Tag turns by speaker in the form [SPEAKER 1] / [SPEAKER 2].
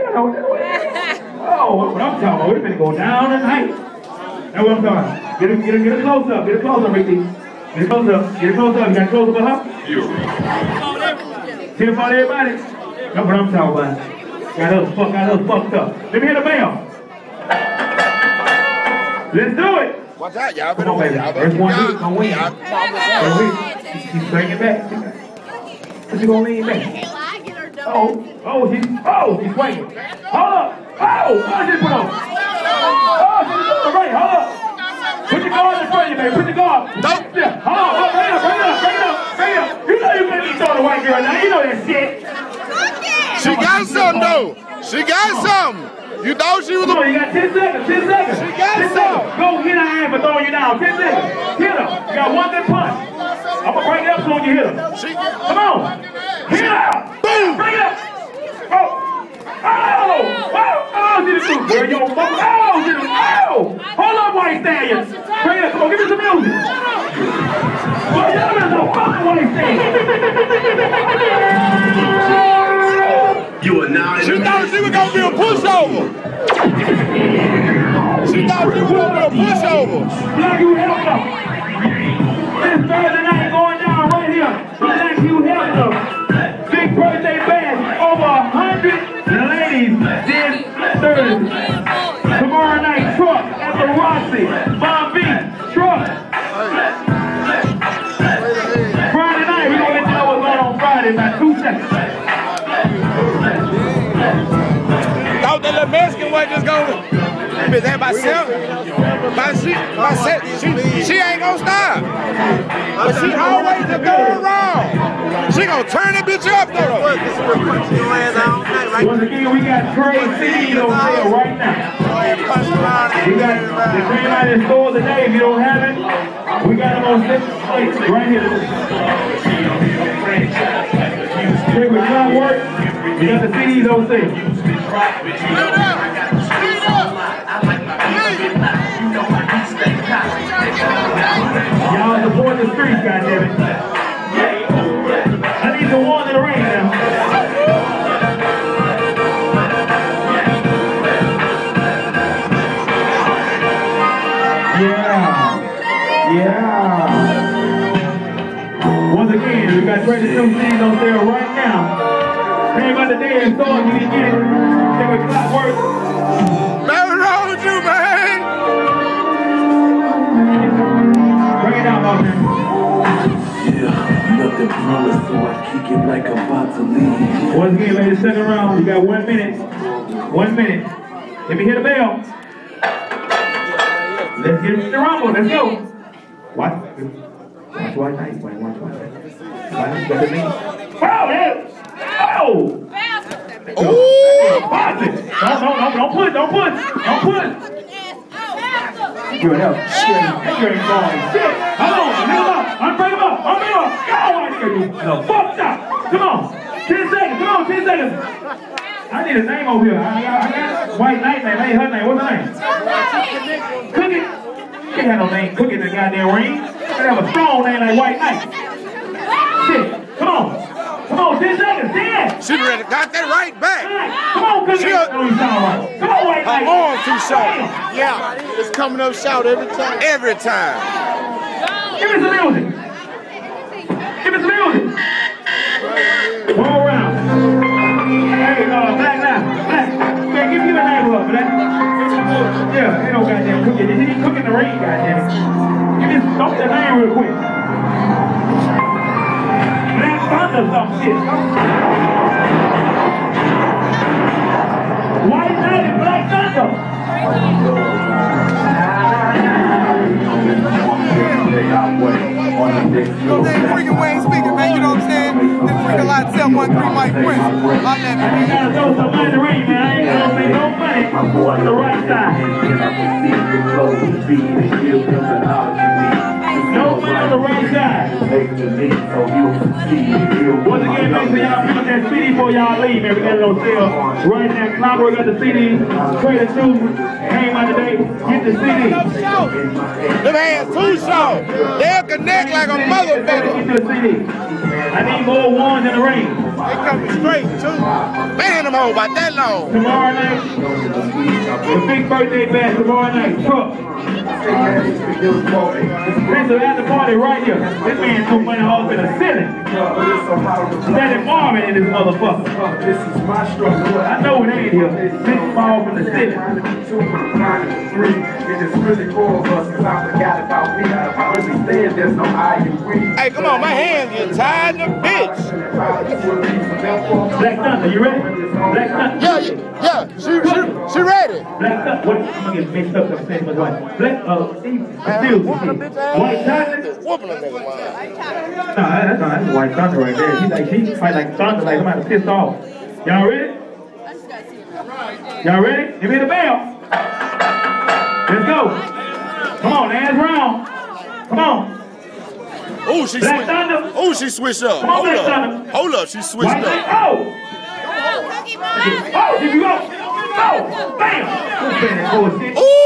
[SPEAKER 1] know what I'm talking about. We're going to go down tonight. That's what I'm talking about. Get a close up. Get a close up, Ricky. Get a close up. Get a close up. You got a close up of her? See it for everybody? That's what I'm talking about. Got us fucked up. Let me hear the bell. Let's do it.
[SPEAKER 2] Watch out, y'all.
[SPEAKER 1] Come on, baby. First one, don't win. She's bringing it back. She's gonna lean back. She's swinging. Hold up. What did you put on? She's on the right. Hold up. Put your guard in front of you, baby. Put your guard. Don't. Hold up. Bring it up. You know you can't be throwing a white girl now. You know that shit.
[SPEAKER 2] She got something, though. She got something. You know she was
[SPEAKER 1] Come on, you got 10 seconds. 10 seconds.
[SPEAKER 2] She got something.
[SPEAKER 1] Go hit her hand for throwing you down. 10 seconds. Hit her. You got one good punch. I'm going to bring it up so you hit her. Come on. Hit her. Boom. Bring it up. She the truth, girl. You don't fuck. Hold up, white stallion. Bring it up. Come on, give me some music. Well, y'all got no fucking white stallion.
[SPEAKER 3] You are now.
[SPEAKER 2] She thought she was gonna be a pushover. She thought she was gonna be a pushover.
[SPEAKER 1] Black you help them. This Thursday night going down right here. Black you help them. Big birthday band. Over 100 ladies this Thursday. Tomorrow night truck at the Roxy. Bomb Beach truck. Friday night we're gonna let you know what's going on Friday about 2 seconds.
[SPEAKER 2] Thought that little Mexican wasn't just gonna be there by self. She ain't gonna stop. But she always the third round. She gonna turn that bitch up though.
[SPEAKER 1] Once again, we got trade CDs on sale right now. We got the green light in stores today. If you don't have it, we got them on 6 plates right here. Check with John Work. We got the CDs on sale. Y'all support the streets, goddammit. I need the one in the ring now. Yeah. Once again, we got 22 CDs on sale right now. Came out the day in stores, you didn't get it. Check with Clockwork.
[SPEAKER 2] Nothing wrong with you, man.
[SPEAKER 1] Bring it out, my man.
[SPEAKER 3] Nothing promised, so I kick it like I'm about to leave.
[SPEAKER 1] Once again, ladies, second round. We got 1 minute. 1 minute. Let me hit the bell. Let's get in the rumble. Let's go. Watch White Knight. Watch White Knight. Got the knee. Wow, man. Oh!
[SPEAKER 2] Ooh!
[SPEAKER 1] Watch it. Don't push. Good help. Shit. That girl ain't going. Shit. Hold on. Hit him up. Unbreak him up. Go, White Knight. No, fuck stop. Come on. 10 seconds. Come on, 10 seconds. I need a name over here. I got White Knight name. Hey, her name. What's her name? Cookie. Can't have no name Cookie in the goddamn ring. Gotta have a strong name like White Knight. Shit. Come on, 10 seconds, 10!
[SPEAKER 2] She ready, got that right back.
[SPEAKER 1] Come on, Cookie. Come on, White Knight.
[SPEAKER 2] Her arm too short.
[SPEAKER 4] Yeah, it's coming up shout every time.
[SPEAKER 2] Every time.
[SPEAKER 1] Give me some music. One more round. Hey, Black. Man, give me the name up, Black. Yeah, ain't no goddamn Cookie. He cooking the ring, goddamn. Give me the name real quick. Black Thunder some shit. White Knight and Black Thunder.
[SPEAKER 4] Freaking Wayne speaking, man, you know what I'm saying? This freaking lot 713 Mike Prince. I
[SPEAKER 1] gotta throw some money in the ring, man. I ain't gonna make no money on the right side. No money on the right side. Once again, make sure y'all pick up that CD before y'all leave, man. We got it on sale right now. Clockwork got the CD. Trader 2 came out today. Get the CD.
[SPEAKER 2] Them hands too short. They'll connect like a motherfucker.
[SPEAKER 1] Get the CD. I need more ones in the ring.
[SPEAKER 2] They coming straight too. Man, them home about that long.
[SPEAKER 1] Tomorrow night, the big birthday bash tomorrow night. Truck. This is at the party right here. This man took money off in the ceiling. Steady Marvin in this motherfucker. I know it ain't here. This fall from the ceiling.
[SPEAKER 2] Hey, come on, my hands get tired in the bitch.
[SPEAKER 1] Black Thunder, you ready? Black Thunder.
[SPEAKER 2] Yeah, she ready.
[SPEAKER 1] Black Thunder. What? I'm gonna get mixed up. I'm saying what's right. Black, still, White Thunder.
[SPEAKER 2] Whooping a nigga,
[SPEAKER 1] No, that's White Thunder right there. He fight like thunder, like somebody pissed off. Y'all ready? Y'all ready? Give me the bell. Let's go. Come on, last round. Come on.
[SPEAKER 2] Oh, she
[SPEAKER 1] Black
[SPEAKER 2] switched.
[SPEAKER 1] Thunder.
[SPEAKER 2] Oh, she switched up.
[SPEAKER 1] Come on, Black Thunder.
[SPEAKER 2] Hold up, she switched
[SPEAKER 1] White
[SPEAKER 2] up.
[SPEAKER 1] Oh! Oh, here you go. Oh, bam!
[SPEAKER 2] Ooh!